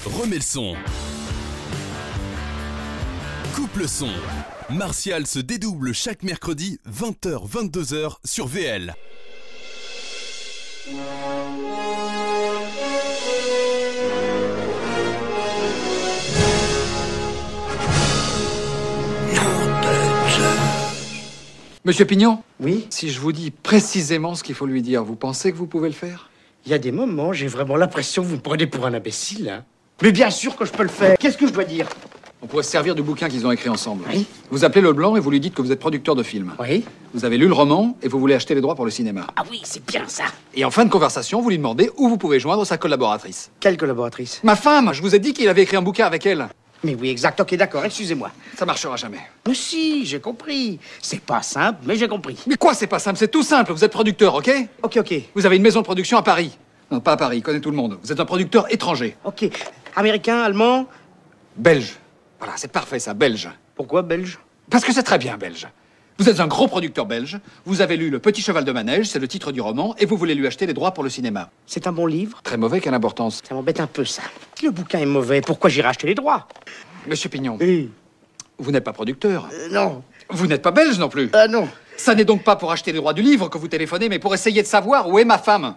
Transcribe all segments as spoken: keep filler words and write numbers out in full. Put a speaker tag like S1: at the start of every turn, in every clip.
S1: remets le son. Coupe le son. Martial se dédouble chaque mercredi vingt heures vingt-deux heures sur V L.
S2: Monsieur Pignon?
S3: Oui?
S2: Si je vous dis précisément ce qu'il faut lui dire, vous pensez que vous pouvez le faire?
S3: Il y a des moments, j'ai vraiment l'impression que vous me prenez pour un imbécile, hein. Mais bien sûr que je peux le faire. Qu'est-ce que je dois dire?
S2: On pourrait se servir du bouquin qu'ils ont écrit ensemble.
S3: Oui.
S2: Vous appelez Leblanc et vous lui dites que vous êtes producteur de film.
S3: Oui.
S2: Vous avez lu le roman et vous voulez acheter les droits pour le cinéma.
S3: Ah oui, c'est bien ça.
S2: Et en fin de conversation, vous lui demandez où vous pouvez joindre sa collaboratrice.
S3: Quelle collaboratrice?
S2: Ma femme! Je vous ai dit qu'il avait écrit un bouquin avec elle.
S3: Mais oui, exact. Ok, d'accord, excusez-moi.
S2: Ça marchera jamais.
S3: Mais si, j'ai compris. C'est pas simple, mais j'ai compris.
S2: Mais quoi, c'est pas simple? C'est tout simple. Vous êtes producteur, ok?
S3: Ok, ok.
S2: Vous avez une maison de production à Paris. Non, pas à Paris, il connaît tout le monde. Vous êtes un producteur étranger.
S3: Ok. Américain, allemand?
S2: Belge. Voilà, c'est parfait ça, belge.
S3: Pourquoi belge?
S2: Parce que c'est très bien belge. Vous êtes un gros producteur belge, vous avez lu Le Petit Cheval de Manège, c'est le titre du roman, et vous voulez lui acheter les droits pour le cinéma.
S3: C'est un bon livre?
S2: Très mauvais, quelle importance?
S3: Ça m'embête un peu, ça. Si le bouquin est mauvais, pourquoi j'irai acheter les droits?
S2: Monsieur Pignon,
S3: Oui.
S2: vous n'êtes pas producteur.
S3: Euh, non.
S2: Vous n'êtes pas belge non plus.
S3: Ah non.
S2: Ça n'est donc pas pour acheter les droits du livre que vous téléphonez, mais pour essayer de savoir où est ma femme.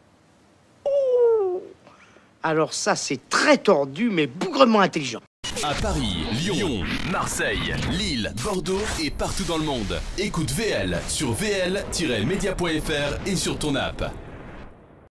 S3: Alors ça, c'est très tordu, mais bougrement intelligent.
S1: À Paris, Lyon, Marseille, Lille, Bordeaux et partout dans le monde. Écoute V L sur V L tiret media point F R et sur ton app.